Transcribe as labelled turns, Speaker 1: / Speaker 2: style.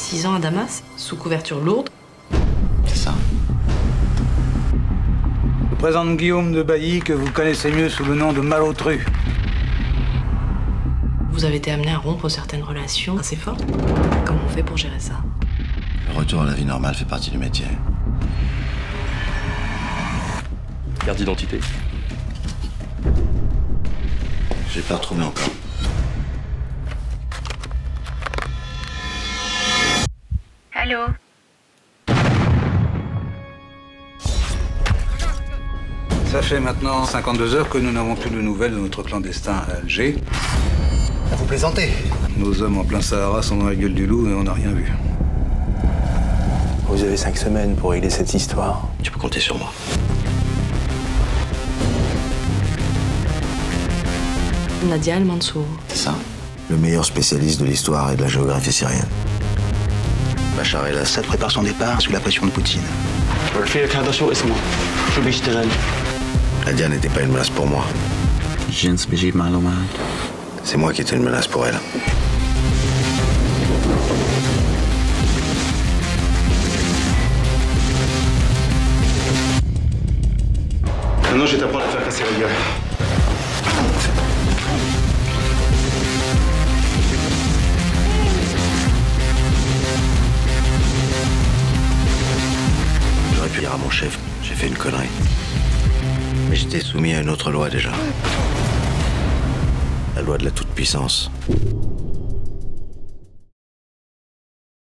Speaker 1: 6 ans à Damas, sous couverture lourde.
Speaker 2: C'est ça.
Speaker 3: Je vous présente Guillaume de Bailly, que vous connaissez mieux sous le nom de Malotru.
Speaker 1: Vous avez été amené à rompre certaines relations assez fortes. Comment on fait pour gérer ça?
Speaker 2: Le retour à la vie normale fait partie du métier.
Speaker 4: Carte d'identité.
Speaker 2: J'ai pas retrouvé encore.
Speaker 5: Allô?
Speaker 3: Ça fait maintenant 52 heures que nous n'avons plus de nouvelles de notre clandestin à Alger.
Speaker 2: Vous plaisantez?
Speaker 3: Nos hommes en plein Sahara sont dans la gueule du loup et on n'a rien vu.
Speaker 6: Vous avez 5 semaines pour régler cette histoire.
Speaker 2: Tu peux compter sur moi.
Speaker 1: Nadia El Mansour.
Speaker 2: C'est ça. Le meilleur spécialiste de l'histoire et de la géographie syrienne. Bachar el-Assad prépare son départ sous la pression de Poutine. Nadia n'était pas une menace pour moi. C'est moi qui étais une menace pour elle.
Speaker 6: Maintenant, je vais t'apprendre à faire casser la gueule.
Speaker 2: J'aurais pu dire à mon chef, j'ai fait une connerie. Mais j'étais soumis à une autre loi déjà. La loi de la toute-puissance.